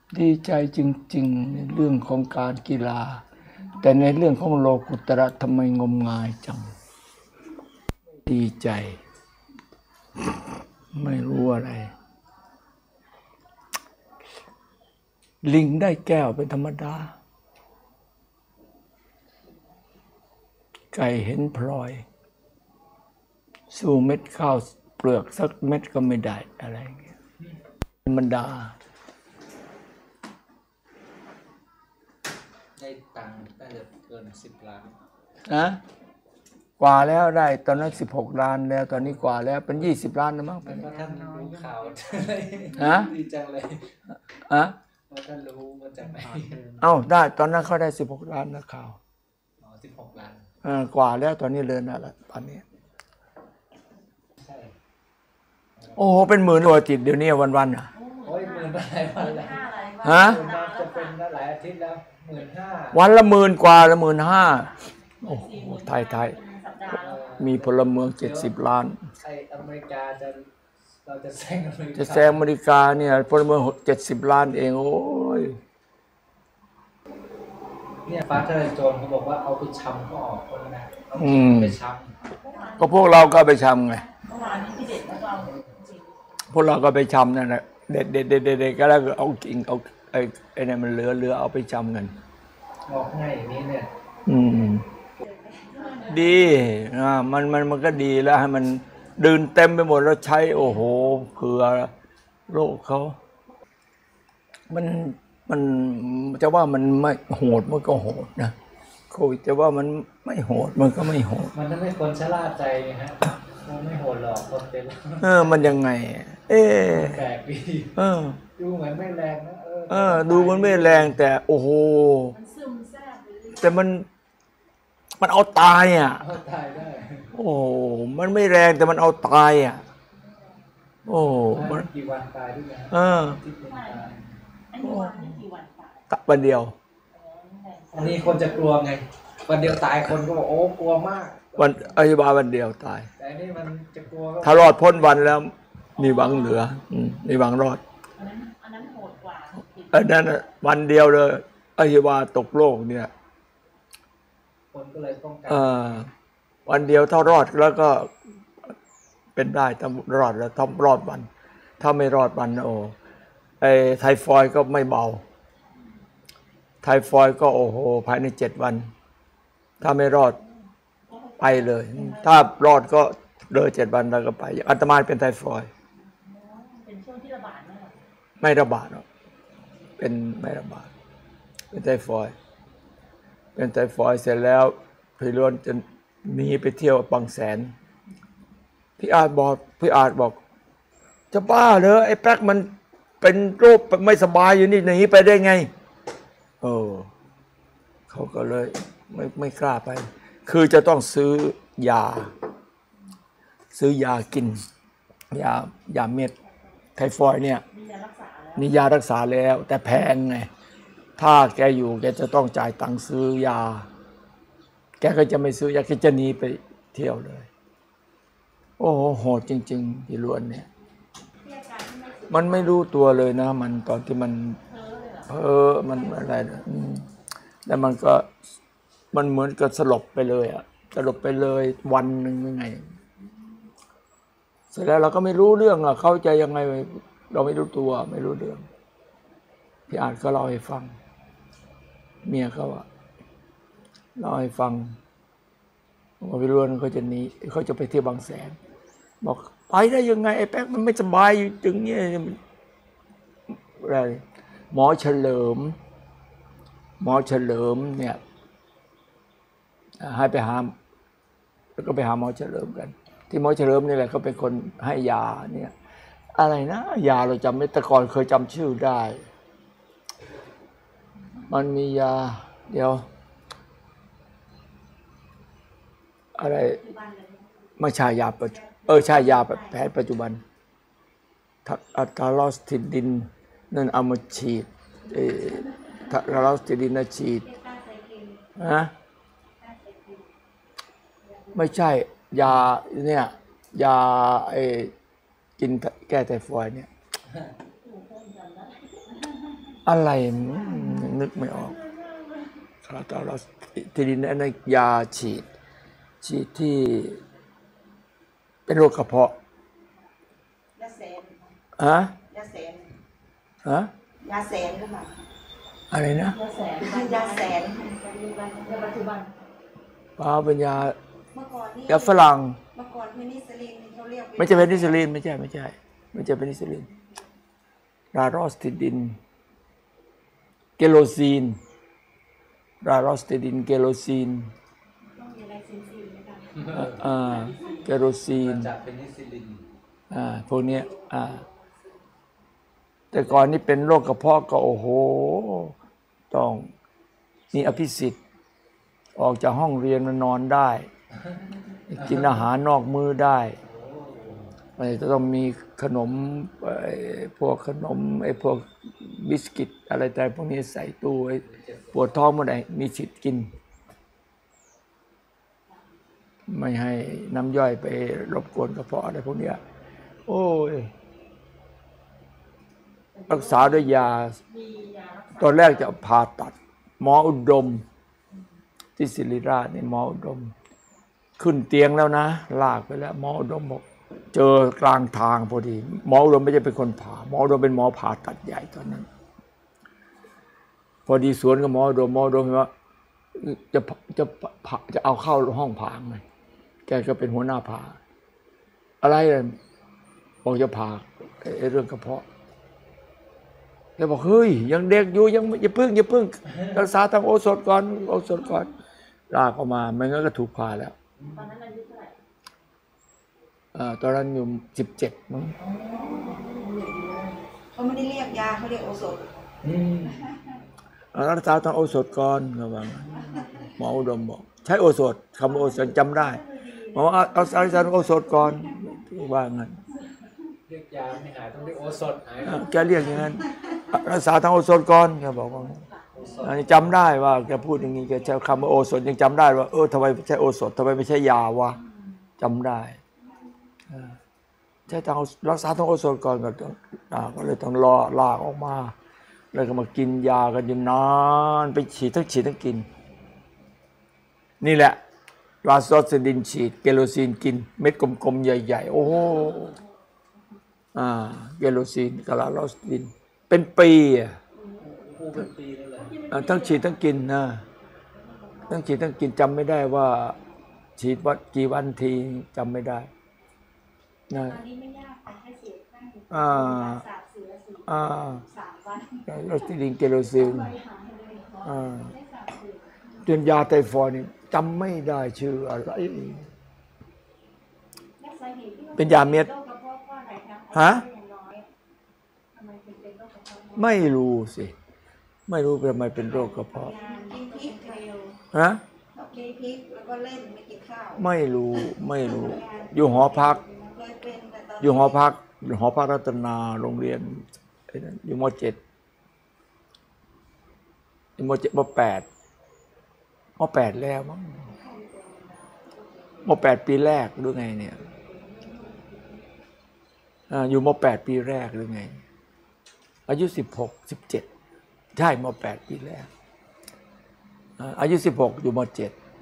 ดีใจจริงๆในเรื่องของการกีฬาแต่ในเรื่องของโลกุตระทำไมงมงายจังดีใจไม่รู้อะไรลิงได้แก้วเป็นธรรมดาไก่เห็นพลอยสู้เม็ดข้าวเปลือกสักเม็ดก็ไม่ได้อะไรอย่างเงี้ยธรรมดาได้ตังค์น่าจะเกิน10 ล้านนะกว่าแล้วได้ตอนนั้น16 ล้านแล้วตอนนี้กว่าแล้วเป็น20 ล้านแล้วมั้งเพราะท่านรู้ข่าวฮะดีจังเลยฮะเพราะท่านรู้มาจากไหนเอ้าได้ตอนนั้นเขาได้16 ล้านนะข่าวอ๋อ16 ล้านกว่าแล้วตอนนี้เลินแล้วล่ะตอนนี้ใช่โอ้โหเป็นหมื่นตัวติดเดี๋ยวนี้วันๆอ่ะโอ้ย10,000หลายวันแล้วฮะจะเป็นหลายอาทิตย์แล้ว15,000 วันละ10,000 กว่าละ15,000โอ้โหไทยมีพลเมือง70 ล้านไออเมริกาเราจะแซงอเมริกาจะแซงอเมริกาเนี่ยพลเมือง70 ล้านเองโอ้ยเนี่ยฟ้าทะลายโจรเขาบอกว่าเอาไปชำก็ออกคนนะเอาไปชำก็พวกเราก็ไปชำไงพวกเราก็ไปชำนั่นแหละเด็ดก็แล้วเอากิ่งเอาไอ้นี่มันเหลือเอาไปชำกันบอกง่ายอย่างนี้เนี่ยดีมันก็ดีแล้วให้มันดื่นเต็มไปหมดแล้วใช้โอ้โหเผื่อโลกเขามันจะว่ามันไม่โหดมันก็โหดนะโควิดจะว่ามันไม่โหดมันก็ไม่โหดมันทำให้คนชะล่าใจฮะมันไม่โหดหรอกคนเป็นมันยังไงแปลกดีดูเหมือนไม่แรงนะดูมันไม่แรงแต่โอ้โหแต่มันเอาตายอ่ะเอาตายได้โอ้มันไม่แรงแต่มันเอาตายอ่ะโอ้มันกี่วันตายด้วยนะที่เป็นตายวันเดียวอันนี้คนจะกลัวไงวันเดียวตายคนก็บอกโอ้กลัวมากวันอธิบายวันเดียวตายแต่นี่มันจะกลัวถ้ารอดพ้นวันแล้วมีหวังเหลือมีหวังรอดอันนั้นโหดกว่าอันนั้นวันเดียวเลยอธิบายตกโลกเนี่ยคนก็เลยต้องการวันเดียวถ้ารอดแล้วก็เป็นได้ถ้ารอดแล้วต้องรอดวันถ้าไม่รอดวันโอ้ไอ้ไทฟอยด์ก็ไม่เบาไทฟอยด์ก็โอ้โหภายใน7 วันถ้าไม่รอดไปเลยถ้ารอดก็เลย7 วันแล้วก็ไปอาตมาเป็นไทฟอยด์เป็นช่วงที่ระบาดไหมไม่ระบาดหรอกเป็นไม่ระบาดเป็นไทฟอยด์เป็นไทฟอยด์เสร็จแล้วพี่ล้วนจะหนีไปเที่ยวบางแสนพี่อาจบอกจะบ้าเหรอไอ้แป๊กมันเป็นโรคไม่สบายอยู่นี่หนีไปได้ไงเขาก็เลยไม่กล้าไปคือจะต้องซื้อยากินยาเม็ดไทฟอยด์เนี่ยนี่ยารักษาแล้วแต่แพงไงถ้าแกอยู่แกจะต้องจ่ายตังค์ซื้อยาแกก็จะไม่ซื้อยาแกจะหนีไปเที่ยวเลยโอ้โหโหดจริงๆพี่ล้วนเนี่ยมันไม่รู้ตัวเลยนะมันตอนที่มันมันอะไรแล้วมันก็มันเหมือนกับสลบไปเลยอ่ะสลบไปเลยวันหนึ่งยังไงเสร็จแล้วเราก็ไม่รู้เรื่องอ่ะเข้าใจยังไงเราไม่รู้ตัวไม่รู้เรื่องพี่อาจก็เล่าให้ฟังเมียเขาเล่าให้ฟังว่าพี่ล้วนเขาจะหนีเขาจะไปเที่ยวบางแสนบอกไปได้ยังไงไอ้แป๊กมันไม่สบายอยู่จึงเนี่ยอะไรหมอเฉลิมเนี่ยให้ไปหาแล้วก็ไปหาหมอเฉลิมกันที่หมอเฉลิมนี่แหละเขาเป็นคนให้ยาเนี่ยอะไรนะยาเราจำไม่แต่ก่อนเคยจำชื่อได้มันมียาเดี๋ยวอะไรไม่ใช่ยาใช่ยาแพทย์ปัจจุบันทาลอสติดินนั่นเอามาฉีดทาลอสติดินฉีดนะไม่ใช่ยาเนี่ยยากินแก้ไทฟอยด์เนี่ยอะไรยังนึกไม่ออกคาตาลอสติดินอันนั้นยาฉีดที่เป็นโรคกระเพาะยาแสนฮะยาแสนฮะยาแสนก็มาอะไรนะยาแสนยาแสนยาปัจจุบันเปล่าเป็นยาเมื่อก่อนนี่ยาฝรั่งเมื่อก่อนเพนิซิลลินเขาเรียกไม่ใช่เพนิซิลลินไม่ใช่เพนิซิลลินรารอสติดินเกโลซีนรารอสติดินเกโลซีนต้องมีอะไรซีนๆนะคะเกโรซีนจากเพนิซิลลินพวกเนี้ยแต่ก่อนนี่เป็นโรคกระเพาะก็โอ้โหต้องมีอภิสิทธิ์ออกจากห้องเรียนมานอนได้กินอาหารนอกมื้อได้จะต้องมีขนมพวกขนมพวกบิสกิตอะไรแต่พวกนี้ใส่ตู้ปวดท้องเมื่อไหร่มีสิทธิ์กินไม่ให้น้ำย่อยไปรบกวนกระเพาะอะไรพวกเนี้ยโอ้ยรักษาด้วยยาตอนแรกจะผ่าตัดหมออุดมที่ศิริราชนี่หมออุดมขึ้นเตียงแล้วนะลากไปแล้วหมออุดมบอกเจอกลางทางพอดีหมออุดมไม่ใช่เป็นคนผ่าหมออุดมเป็นหมอผ่าตัดใหญ่ตอนนั้นพอดีสวนกับหมออุดมว่าจะเอาเข้าห้องผ่าไงแกก็เป็นหัวหน้าผ่าอะไรบอกจะผ่าเรื่องกระเพาะแกบอกเฮ้ยยังเด็กอยู่ยังอย่าพึ่งรักษาทางโอสถก่อนลากออกมาไม่งั้นก็ถูกผ่าแล้วตอนนั้นอายุเท่าไหร่ตอนนั้นอยู่17มั้งเขาไม่ได้เรียกยาเขาเรียกโอสถรักษาทางโอสถก่อนก็ว่าหมออุดมบอกใช้โอสถคำโอสถจำได้หมอเอารักษาโอสถก่อนว่างั้นเรียกยาไม่หายต้องเรียกโอสถหายแกเรียกอย่างนั้นรักษาทางโอสถก่อนแกบอกว่าจำได้ว่าแกพูดอย่างนี้แกใช้คำว่าโอสถยังจำได้ว่าทำไมใช้โอสถทำไมไม่ใช่ยาวะจำได้ใช้ทางรักษาทางโอสถก่อนก็เลยต้องรอลากออกมาแล้วก็มากินยากันอยู่นานไปฉีดทั้งกินนี่แหละลาซอสดินฉีดเกโรซีนกินเม็ดกลมๆใหญ่ๆโอ้โหเกโรซีนกับลาซอสดินเป็นปีทั้งฉีดทั้งกินนะทั้งฉีดทั้งกินจำไม่ได้ว่าฉีดวัดกี่วันทีจำไม่ได้นะตอนนี้ไม่ยากแต่ให้ฉีดได้สาบเสือ3 วันลาซอสดินเกโรซีนจนยาไทฟอยด์นี่จำไม่ได้ชื่ออะไรเป็นยาเม็ดฮะไม่รู้สิไม่รู้ทำไมเป็นโรคกระเพาะกินพริกฮะกินพริกแล้วก็เล่นไม่กินข้าวไม่รู้อยู่หอพักอยู่หอพักรัตนาโรงเรียนอยู่ม.7อยู่ม.7 ม.8แล้วมั้งม.8 ปีแรกหรือไงเนี่ยอยู่ม.8 ปีแรกหรือไงอายุ16 17ใช่ม.8 ปีแรกอายุ16อยู่ม.7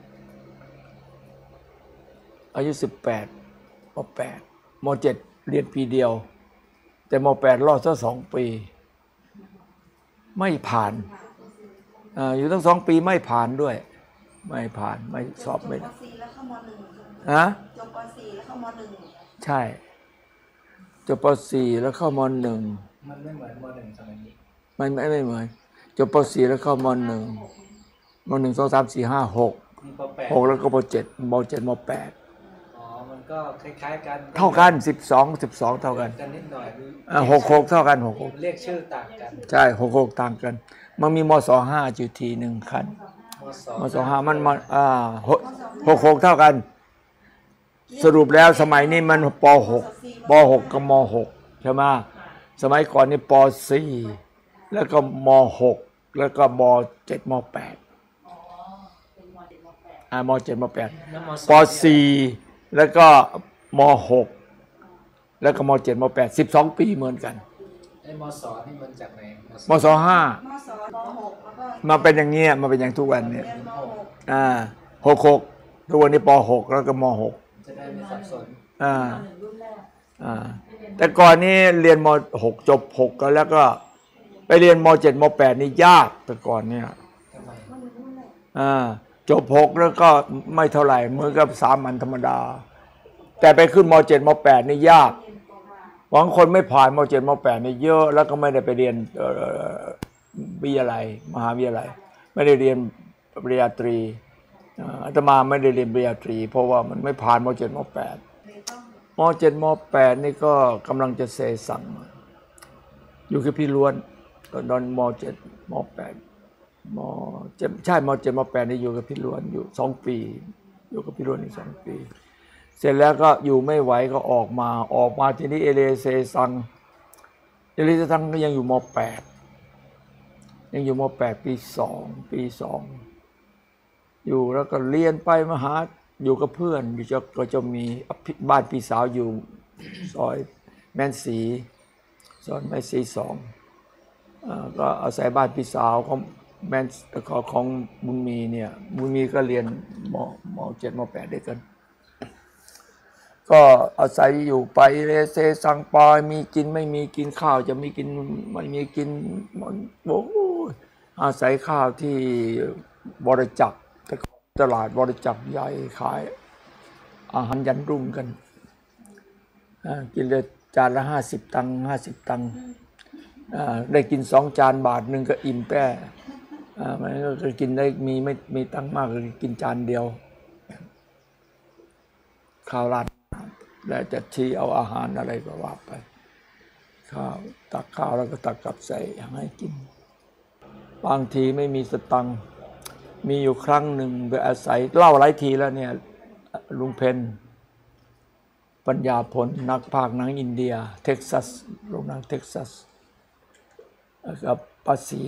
อายุ18ม.8 ม.7 เรียนปีเดียวแต่ม.8 รอดซะ2 ปีไม่ผ่านอยู่ทั้ง2 ปีไม่ผ่านด้วยไม่ผ่านไม่สอบไม่ได้จบป.4แล้วเข้าม.1จบป.4แล้วเข้าม.1 ใช่จบป.4แล้วเข้าม.1 มันไม่เหมือนม.1สมัยนี้ไม่เหมือนจบป.4แล้วเข้าม.1 ม.1 2 3 4 5 6 6แล้วก็ม.7 ม.7 ม.8 มันก็คล้ายๆกันเท่ากัน12เท่ากันนิดหน่อย 6เท่ากัน6 เรียกชื่อต่างกันใช่6ต่างกันมันมีม.25อยู่ทีนึงคันม.25มัน6เท่ากันสรุปแล้วสมัยนี้มันป.6 กับม.6 ใช่ไหมสมัยก่อนนี่ป.4 แล้วก็ม.6 แล้วก็ม.7 ม.8ม.7 ม.8 ป.4 แล้วก็ม.6 แล้วก็ม.7 ม.8 12 ปีเหมือนกันไอ้มสนี่มันจากไหนมศห้ามสม6แล้วก็มาเป็นอย่างเงี้ยมาเป็นอย่างทุกวันเนี่ยเรียนม6 66ทุกวันนี้ป.6แล้วก็ม.6 จะได้ไม่สับสนอ่าหนึ่งรุ่นแรกแต่ก่อนนี้เรียนม.6 จบ6กันแล้วก็ไปเรียนม.7 ม.8 นี่ยากแต่ก่อนเนี่ยทำไมจบ6แล้วก็ไม่เท่าไหร่เหมือนกับสามัญธรรมดา แต่ไปขึ้นม.7 ม.8 นี่ยากบางคนไม่ผ่านม.7 ม.8 นี่เยอะแล้วก็ไม่ได้ไปเรียนวิทยาลัยมหาวิทยาลัยไม่ได้เรียนปริญญาตรีอาตมาไม่ได้เรียนปริญญาตรีเพราะว่ามันไม่ผ่านม.7 ม.8 ม.7 ม.8 นี่ก็กำลังจะเสสั่งอยู่กับพี่ล้วนตอนม.7 ม.8 ม.7 ใช่ม.7 ม.8 นี่อยู่กับพี่ล้วนอยู่2 ปีอยู่กับพี่ล้วนอีก2 ปีเสร็จแล้วก็อยู่ไม่ไหวก็ออกมาทีนี้เอเลเซซังก็ยังอยู่ม.8 ยังอยู่ม.8 ปี 2 อยู่แล้วก็เรียนไปมหาอยู่กับเพื่อนก็จะมีบ้านพี่สาวอยู่ซอยแม่นศรีซอยแม่นศรี2ก็อาศัยบ้านพี่สาวของแม่นของบุญมีเนี่ยบุญมีก็เรียนม.7 ม.8 ด้วยกันก็อาศัยอยู่ไปเลเซสังปอยมีกินไม่มีกินข้าวจะมีกินไม่มีกินโอ้อาศัยข้าวที่บริจาคตลาดบริจาคใหญ่ขายอาหารยันรุ่งกันกินเลยจานละ50 ตังค์50 ตังค์ได้กิน2 จานบาทหนึ่งก็อิ่มแป้มันก็กินได้ไม่มีตังค์มากก็กินจานเดียวข้าวราดแล้วจะชี้เอาอาหารอะไรก็ว่าไปข้าวตักข้าวแล้วก็ตักกลับใส่ให้กินบางทีไม่มีสตังค์มีอยู่ครั้งหนึ่งไปอาศัยเล่าหลายทีแล้วเนี่ยลุงเพนปัญญาพลนักพากย์หนังอินเดียเท็กซัสโรงหนังเท็กซัสกับป้าศรี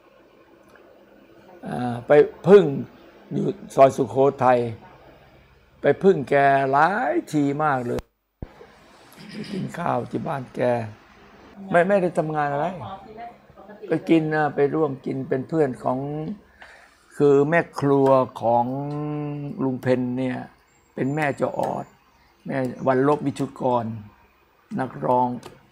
ไปพึ่งอยู่ซอยสุโขทัยไปพึ่งแกหลายทีมากเลยไปกินข้าวที่บ้านแกไม่ได้ทำงานอะไรไปกินไปร่วมกินเป็นเพื่อนของคือแม่ครัวของลุงเพนเนี่ยเป็นแม่เจ้าออดแม่วันลบวิชุกรนักร้อง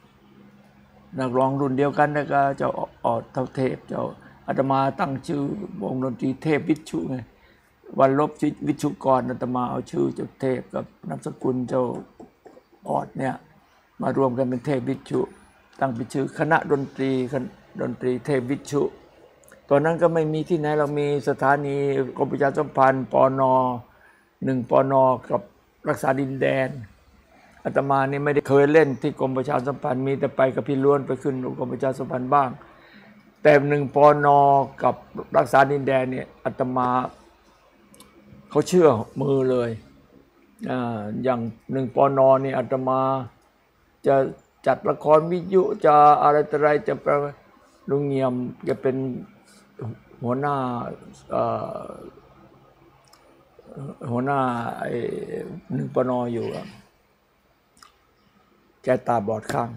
รุ่นเดียวกันแล้วก็เจ้าออดเท่าเทพเจ้าอาตมาตั้งชื่อวงดนตรีเทพวิชุไงวันลบวิชุกรอาตมาเอาชื่อเจ้าเทพกับนามสกุลเจ้าออดเนี่ยมารวมกันเป็นเทพวิชุตั้งเป็นชื่อคณะดนตรีเทพวิชุตอนนั้นก็ไม่มีที่ไหนเรามีสถานีกรมประชาสัมพันธ์ปน.1 ปน.กับรักษาดินแดนอาตมานี่ไม่ได้เคยเล่นที่กรมประชาสัมพันธ์มีแต่ไปกับพี่ล้วนไปขึ้นกรมประชาสัมพันธ์บ้างแต่1 ปน.กับรักษาดินแดนเนี่ยอาตมาเขาเชื่อมือเลยอย่าง1 ปน.นี่อาตมาจะจัดละครวิทยุจะอะไรจะลุงเงียมจะเป็นหัวหน้าไอ้1 ปน.อยู่แกตาบอดข้าง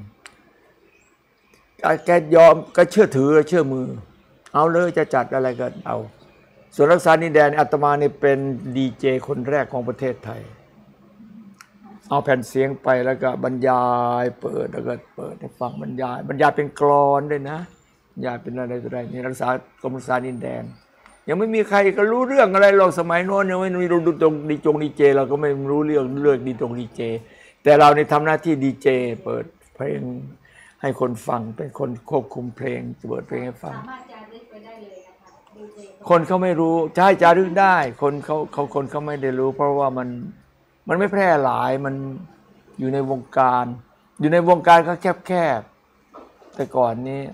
แกยอมก็เชื่อถือเชื่อมือเอาเลยจะจัดอะไรก็เอาส่วนรักษาดินแดนอาตมานี่เป็นดีเจคนแรกของประเทศไทยเอาแผ่นเสียงไปแล้วก็บรรยายเปิดแล้วก็เปิดให้ฟังบรรยายเป็นกลอนด้วยนะยายเป็นอะไรนี่รักษากรมรักษาดินแดนยังไม่มีใครก็รู้เรื่องอะไรหรอกสมัยโน้นยังไม่มีรู้ตรงดีเจเราก็ไม่รู้เรื่องดีเจแต่เราเนี่ยทำหน้าที่ดีเจเปิดเพลงให้คนฟังเป็นคนควบคุมเพลงเปิดเพลงให้ฟังสามารถจารึกไปได้เลยนะคะดีเจคนเขาไม่รู้ใช่จารึกได้คนเขาไม่ได้รู้เพราะว่ามันไม่แพร่หลายมันอยู่ในวงการก็แคบแต่ก่อนนี้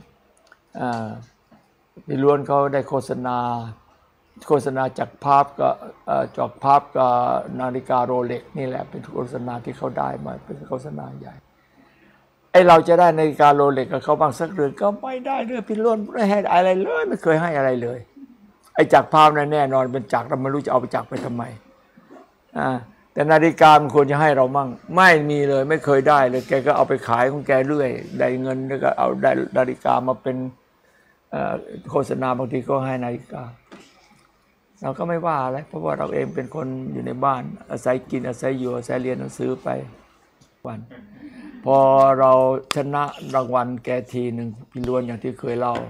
พี่ล้วนเขาได้โฆษณาจากภาพกับนาฬิกาโรเล็กนี่แหละเป็นโฆษณาที่เขาได้มาเป็นโฆษณาใหญ่ไอเราจะได้นาฬิกาโรเล็กกับเขาบางสักเรือนก็ไม่ได้เลยพี่ล้วนไม่ให้อะไรเลยไม่เคยให้อะไรเลยไอจากภาพนั้นแน่นอนเป็นจากเราไม่รู้จะเอาไปจากไปทำไมแต่แต่นาฬิกามันควรจะให้เรามั่งไม่มีเลยไม่เคยได้เลยแกก็เอาไปขายของแกเรื่อยได้เงินแล้วก็เอาได้นาฬิกามาเป็นโฆษณาบางทีก็ให้นาฬิกาเราก็ไม่ว่าอะไรเพราะว่าเราเองเป็นคนอยู่ในบ้านอาศัยกินอาศัยอยู่อาศัยเรียนหนังสือไปวันพอเราชนะรางวัลแกทีหนึ่งพี่ล้วนอย่างที่เคยเล่า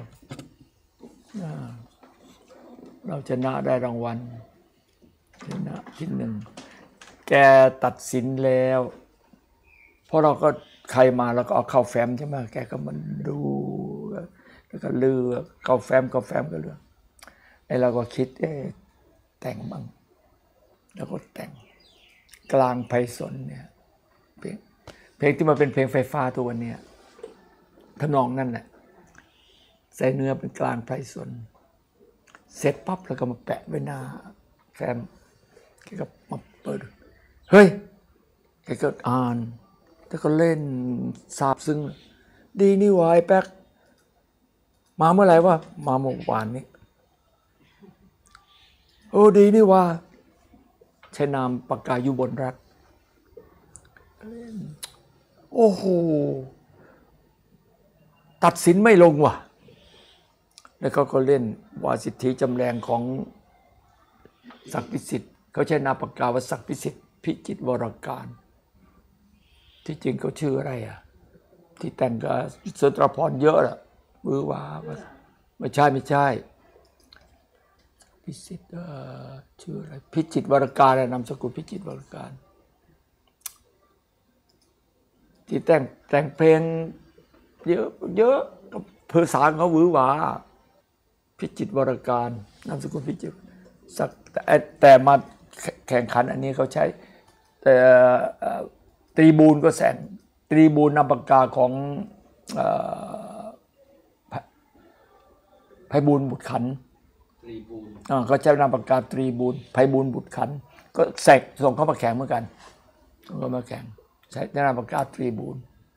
เราชนะได้รางวัลชนะที่หนึ่งแกตัดสินแล้วเพราะเราก็ใครมาเราก็เอาเข้าแฟ้มใช่ไหมแกก็มันดูแล้วก็เลือกเข้าแฟ้มก็เลือกไอ้เราก็คิดแต่งบ้างแล้วก็แต่งกลางไพศาลเนี่ยเพลงที่มาเป็นเพลงไฟฟ้าตัววันนี้ทำนองนั่นแหละใส่เนื้อเป็นกลางไพศาลเสร็จปั๊บแล้วก็มาแปะไว้หน้าแฟ้มแกก็มาเปิดเฮ้ยแกก็อ่านแล้วก็เล่นซาบซึ้งดีนี่วายแป๊กมาเมื่อไหร่วะมาเมื่อวานนี้โอ้ดีนี่ว่าใช้นามปากกายุบลรัตน์โอ้โหตัดสินไม่ลงว่ะแล้วเขาก็เล่นวาสิทธิจำแรงของศักดิ์พิสิทธิ์เขาใช้นามปากกาว่าศักดิ์พิสิทธิ์พิจิตรวรการที่จริงเขาชื่ออะไรอ่ะที่แต่งกับสุนทรภรณ์เยอะล่ะมือว่าไม่ใช่พิสิทธิ์ชื่ออะไรพิจิตรวรการนามสกุลพิจิตรวรการที่แต่งเพลงเยอะภาษาเขาหวือหวาพิจิตรวรการนามสกุลพิจิตรแต่มาแข่งขันอันนี้เขาใช้แต่ตรีบูลก็แสงตรีบูลนามปากกาของไพบูลย์บุตรขันธ์ตรีบูลเขาใช้นามปากกาตรีบูลไพบูลย์บุตรขันธ์ก็แสกส่งเข้ามาแข่งเหมือนกันส่งเข้ามาแข่งใช้นามปากกาตรีบูล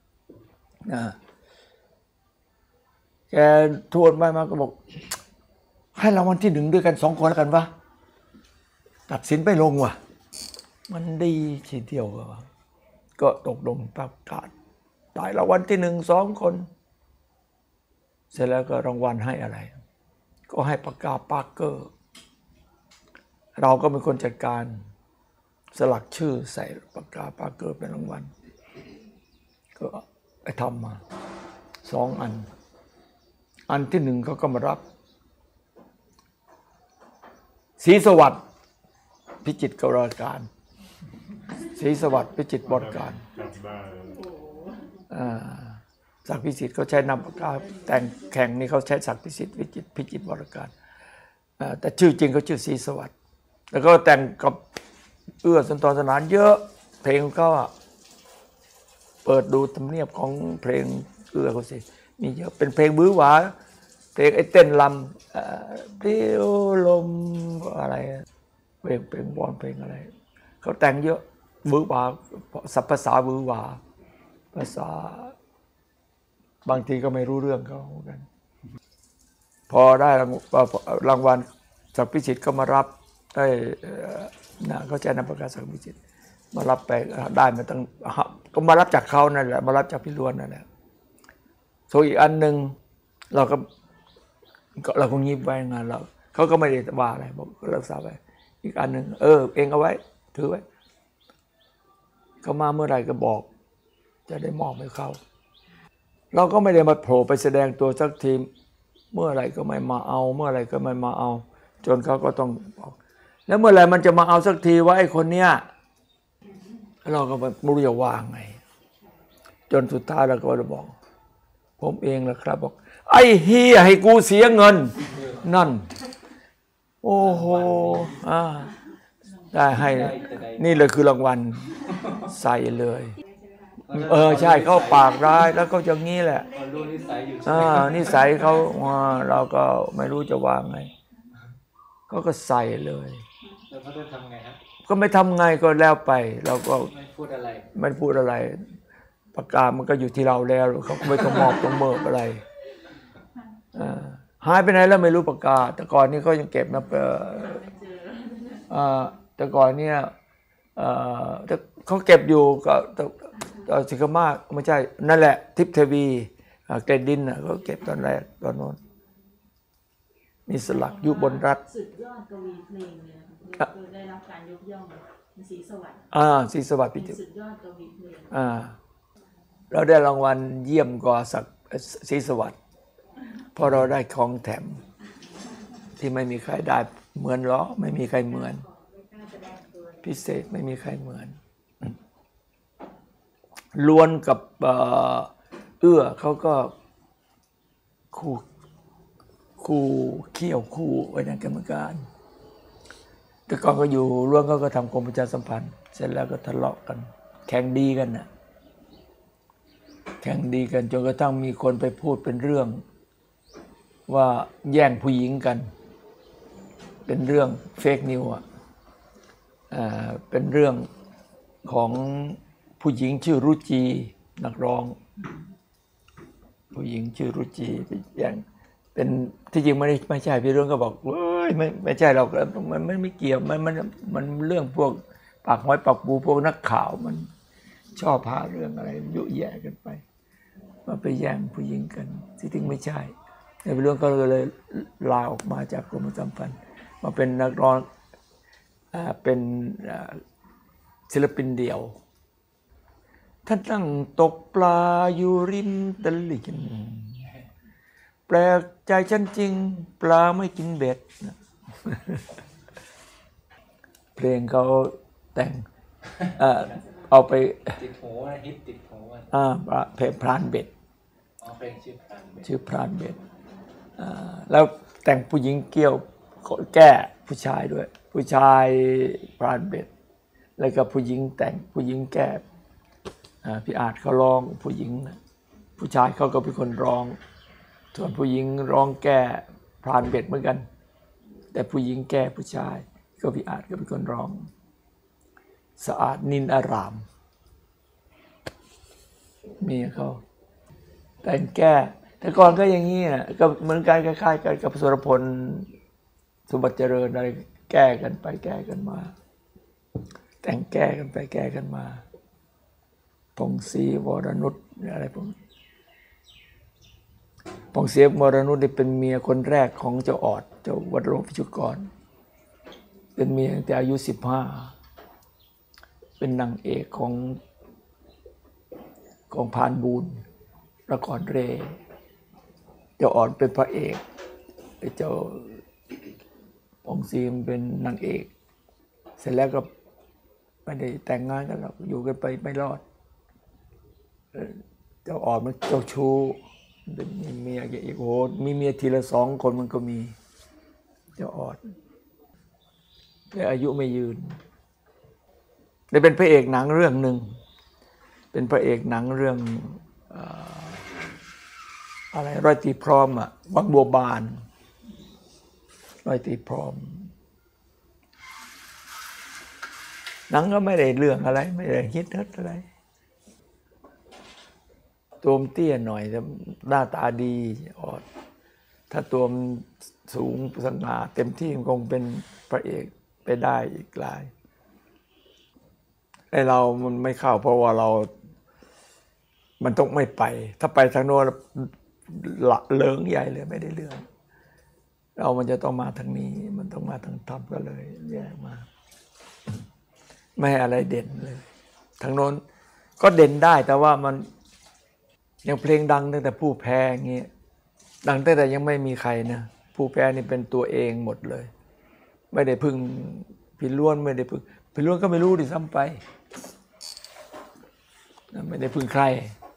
แกทวนไปมาก็บอกให้รางวัลที่หนึ่งด้วยกัน2 คนแล้วกันวะตัดสินไม่ลงว่ะมันดีทีเดียวก็ตกลงประกาศได้รางวัลที่1 2 คนเสร็จแล้วก็รางวัลให้อะไรก็ให้ปากกาปาร์เกอร์เราก็เป็นคนจัดการสลักชื่อใส่ปากกาปาร์เกอร์เป็นรางวัลก็ไปทำมา2 อันที่1เขาก็มารับศรีสวัสดิ์พิจิตรกรการศรีสวัสดิ์พิจิตรบรการศักดิ์พิสิทธิ์เขาใช้นามปากกาแต่งแข่งนี่เขาใช้ศักดิ์พิสิทธิ์พิจิตรบรการแต่ชื่อจริงเขาชื่อศรีสวัสดิ์แล้วก็แต่งกับเอื้อสุนทรสนานเยอะเพลงเขาเปิดดูธรรมเนียบของเพลงเอื้อเขาสิมีเยอะเป็นเพลงบื้อหวาเพลงไอ้เต้นลำเดี่ยวลมอะไรเพลงบอลเพลงอะไรเขาแต่งเยอะบื้อหวาศัพท์ภาษาบื้อหวาภาษาบางทีก็ไม่รู้เรื่องเขาเหมือนกันพอได้รางวัลศักดิ์พิสิทธิ์ก็มารับได้เขาใช้นามปากกาศักดิ์พิสิทธิ์มารับไปได้มาตั้งก็มารับจากเขานั่นแหละมารับจากพี่ล้วนนั่นแหละส่วนอีกอันหนึ่งเราก็งีบไว้งานเราเขาก็ไม่ได้ว่าอะไรบอกรักษาไว้อีกอันหนึ่งเองเอาไว้ถือไว้เขามาเมื่อไหร่ก็บอกจะได้มอบให้เขาเราก็ไม่ได้มาโผล่ไปแสดงตัวสักทีเมื่อไหร่ก็ไม่มาเอาเมื่อไหร่ก็ไม่มาเอาจนเขาก็ต้องบอกแล้วเมื่อไหร่มันจะมาเอาสักทีว่าไอ้คนเนี้ยเราก็ไม่รู้จะว่าไงจนสุดท้ายเราก็จะบอกผมเองแหละครับบอกไอ้เฮียให้กูเสียเงินนั่นโอ้โหได้ให้นี่เลยคือรางวัลใส่เลยใช่เขาปากร้ายแล้วก็อย่างนี้แหละรู้นิสัยอยู่นิสัยเขาเราก็ไม่รู้จะว่าไงเขาก็ใส่เลยแล้วเขาจะทำไงฮะก็ไม่ทำไงก็แล้วไปเราก็ไม่พูดอะไรปากกามันก็อยู่ที่เราแล้วเขาไม่ต้องมอบต้องเมิบอะไรหายไปไหนแล้วไม่รู้ปากกาแต่ก่อนนี้เขายังเก็บนะแต่ก่อนเนี่ยแต่เขาเก็บอยู่ก็สิกมากไม่ใช่นั่นแหละทิพย์เทวีเกรดดินเขาเก็บตอนแรกตอนโน้นมีสลักอยู่บนรัฐสุดยอดกวีเพลงเลยนะคะได้รับการยกย่องศรีสวัสดิ์ศรีสวัสดิ์เป็นสุดยอดกวีเพลงเราได้รางวัลเยี่ยมกว่าศักดิ์ศรีสวัสดิ์เพราะเราได้ของแถมที่ไม่มีใครได้เหมือนล้อไม่มีใครเหมือนพิเศษไม่มีใครเหมือนล้วนกับเขาก็คู่เขี่ยวคู่ไว้ในกรรมการแต่ก่อนก็อยู่ล้วนก็ทำกรมประชาสัมพันธ์เสร็จแล้วก็ทะเลาะกันแข่งดีกันน่ะแข่งดีกันจนกระทั่งมีคนไปพูดเป็นเรื่องว่าแย่งผู้หญิงกันเป็นเรื่องเฟกนิวเป็นเรื่องของผู้หญิงชื่อรุจีนักร้องผู้หญิงชื่อรุจีไปแย่งเป็นที่จริงไม่ใช่พี่เรื่องก็บอกเฮ้ยไม่ใช่เรามันไม่เกี่ยวมันเรื่องพวกปากห้อยปากปูพวกนักข่าวมันชอบพาเรื่องอะไรยุ่ยแย่กันไปมาไปแย่งผู้หญิงกันที่จริงไม่ใช่ในเรื่องก็เลยลาออกมาจากกรมประชาสัมพันธ์มาเป็นนักร้องเป็นศิลปินเดี่ยวท่านนั่งตกปลาอยู่ริมตลิ่งแปลกใจฉันจริงปลาไม่กินเบ็ดเพลงเขาแต่งเอาไปติดหูฮิตติดหูเพลงพรานเบ็ดเพลงชื่อพรานเบ็ดแล้วแต่งผู้หญิงเกี่ยวแก้ผู้ชายด้วยผู้ชายพรานเบ็ดแล้วก็ผู้หญิงแต่งผู้หญิงแก้พี่อาจเขาร้องผู้หญิงผู้ชายเขาก็เป็นคนร้องส่วนผู้หญิงร้องแก้พรานเบ็ดเหมือนกันแต่ผู้หญิงแก้ผู้ชายก็พี่อาจก็เป็นคนร้องสะอาดนินอารามเมียเขาแต่งแก้แต่ก่อนก็อย่างนี้นะก็เหมือนกันคล้ายๆกันกับสุรพลสมบัติเจริญอะไรแก้กันไปแก้กันมาแต่งแก้กันไปแก้กันมาพงศรีวรนุชอะไรพวกพงศรีวรนุชนี่เป็นเมียคนแรกของเจ้าออดเจ้าวัดโรพิชุกรเป็นเมียตั้งแต่อายุ15เป็นนางเอกของพานบูญละครเรเจ้าออดเป็นพระเอกเจ้าพงศรีเป็นนางเอกเสร็จแล้วก็ไม่ได้แต่งงานกันหรอกอยู่กันไปไม่รอดเจ้าออดมันเจ้าชู้เป็นเมียอีกโหมีเมียทีละ2 คนมันก็มีเจ้าออดแต่อายุไม่ยืนได้เป็นพระเอกหนังเรื่องหนึ่งเป็นพระเอกหนังเรื่องอะไรร้อยตีพร้อมวังบัวบานร้อยตีพร้อมหนังก็ไม่ได้เรื่องอะไรไม่ได้ฮิตอะไรตัวมเตี้ยหน่อยแต่หน้าตาดีออดถ้าตัวมสูงสง่าเต็มที่คงเป็นพระเอกไปได้อีกหลายไอ้เรามันไม่เข้าเพราะว่ามันต้องไม่ไปถ้าไปทางโน้นละเลิงใหญ่เลยไม่ได้เรื่องมันจะต้องมาทางนี้มันต้องมาทางธรรมก็เลยแยกมาไม่ให้อะไรเด่นเลยทางโน้นก็เด่นได้แต่ว่ามันอย่างเพลงดังตั้งแต่ผู้แพ้เงี้ยดังตั้งแต่ยังไม่มีใครนะผู้แพ้นี่เป็นตัวเองหมดเลยไม่ได้พึ่งพี่ล้วนไม่ได้พึ่งพี่ล้วนก็ไม่รู้ดิซ้ำไปไม่ได้พึ่งใคร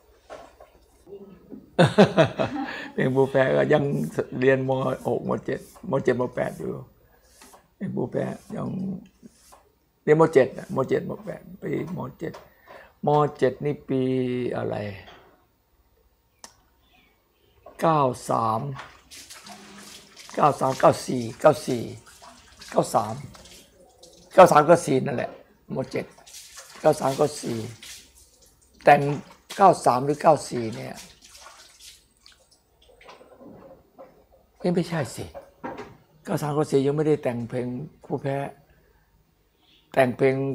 เพลงผู้แพ้ก็ยังเรียนม.6 ม.7 ม.7 ม.8 อยู่เพลงผู้แพ้ยังเรียนม.7 ม.7 ม.8 ปีม.7 ม.7 นี่ปีอะไร93 93 94 94 93 93 94นั่นแหละม.7 93 94แต่ง93หรือ94เนี่ยไม่ใช่สิ93 94ยังไม่ได้แต่งเพลงผู้แพ้แต่งเพลง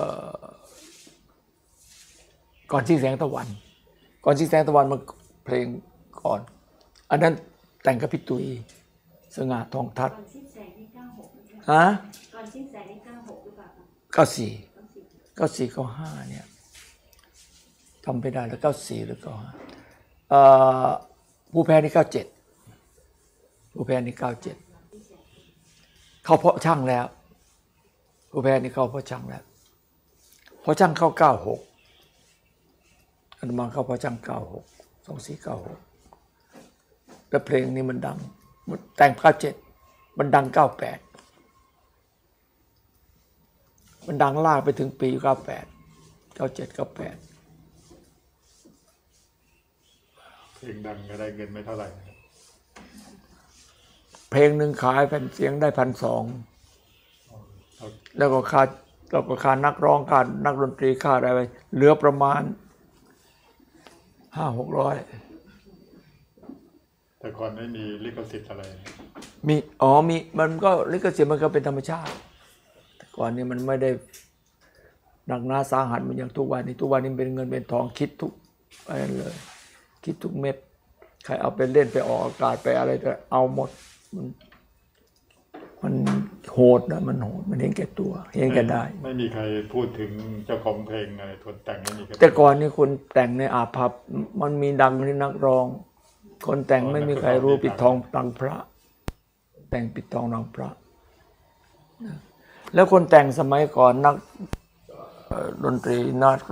ก่อนชิงแสงตะวัน ก่อนชิงแสงตะวันมันเพลงก่อน อันนั้นแต่งกับพี่ตุยสง่าทองทัศน์ก่อนสิ้นแสงนี่96หรือเปล่าฮะก่อนสิ้นแสงนี่96หรือเปล่าครับ 94 95เนี่ยทำไปได้แล้ว94หรือ95ผู้แพ้นี่97ผู้แพ้นี่97เข้าเพาะช่างแล้วผู้แพ้นี่เข้าเพาะช่างแล้วเพาะช่างเข้า96อันมาเข้าเพาะช่าง96 2496แล้วเพลงนี้มันดังแต่ง97มันดัง98มันดังลากไปถึงปี98 97 98 เพลงดังก็ได้เงินไม่เท่าไหร่นะครับเพลงหนึ่งขายแผ่นเสียงได้1,200แล้วก็ค่านักร้องค่านักดนตรีค่าอะไรไปเหลือประมาณ500-600 แต่ก่อนไม่มีลิขสิทธิ์อะไรมีมันก็ลิขสิทธิ์มันก็เป็นธรรมชาติแต่ก่อนนี้มันไม่ได้หนักหนาสาหัสเหมันอย่างทุกวันนี้เป็นเงินเป็นทองคิดทุกอะไรเลย คิดทุกเม็ดใครเอาไปเล่นไปออกอากาศไปอะไรก็เอาหมดมันโหดนะมันโหดมันเห็นแก่ตัวเห็นแก่ได้ไม่มีใครพูดถึงเจ้าของเพลงอะไรคนแต่งไม่มีใครแต่ก่อนนี่คนแต่งในอาภัพมันมีดังที่นักร้อง คนแต่งไม่มีใครรู้ปิดทองหลังพระ แต่งปิดทองหลังพระแล้วคนแต่งสมัยก่อนนักดนตรีนัก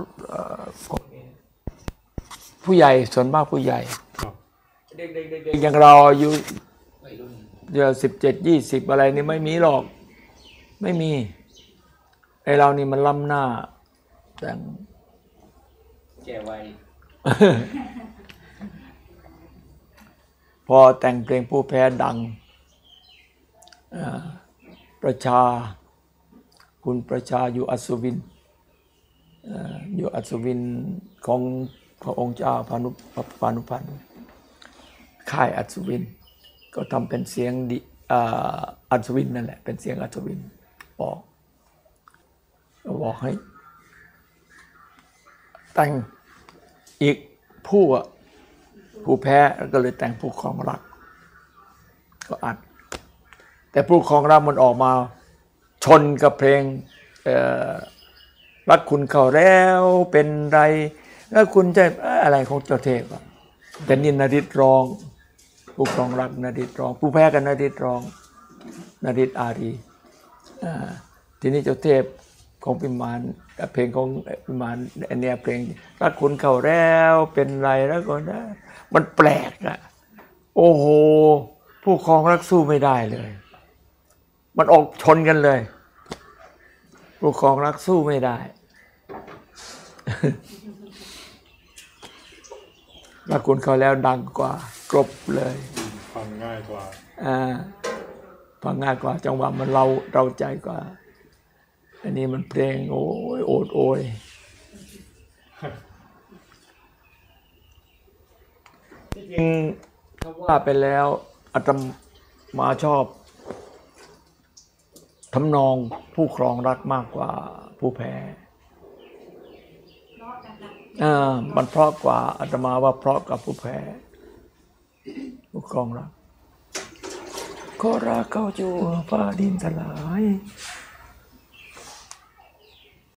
ผู้ใหญ่ส่วนมากผู้ใหญ่ครับเด็กๆอย่างเราอายุเดี๋ยว17-20อะไรนี่ไม่มีหรอก ไม่มีไอเรานี่มันล้ำหน้าแต่งแก่วัยพอแต่งเพลงผู้แพ้ดังประชาคุณประชาอยู่อัศวินอยู่อัศวินของพระองค์เจ้าพานุพันธ์ค่ายอัศวินก็ทำเป็นเสียงอัศวินนั่นแหละเป็นเสียงอัศวินบอกให้แต่งอีกผู้แพ้ก็เลยแต่งผู้ครองรักก็อัดแต่ผู้ครองรักมันออกมาชนกับเพลงรักคุณเขาแล้วเป็นไรแล้วคุณจะอะไรของเจ้าเทพแต่นี่นฤทธิ์ร้องผู้ครองรักนฤทธิ์ร้องผู้แพ้กันนฤทธิ์ร้องนฤทธิ์อารีทีนี้เจ้าเทพของพิมานเพลงของพิมานอันเนี้ยเพลงรักคุณเขาแล้วเป็นไรแล้วก็ได้มันแปลกอะโอ้โหผู้ครองรักสู้ไม่ได้เลยมันออกชนกันเลยผู้ครองรักสู้ไม่ได้ รักคุณเขาแล้วดังกว่ากรบเลยฟังง่ายกว่าฟังง่ายกว่าจังหวะมันเราใจกว่าอันนี้มันเพลงโอ้ยโอดโอยที่จริงถ้าว่าไปแล้วอาตมาชอบทำนองผู้ครองรักมากกว่าผู้แพ้เพราะนะคะมันเพราะกว่าอาตมาว่าเพราะกับผู้แพ้ผู้ครองรักขอรักเขาอยู่ฟ้าดินสลาย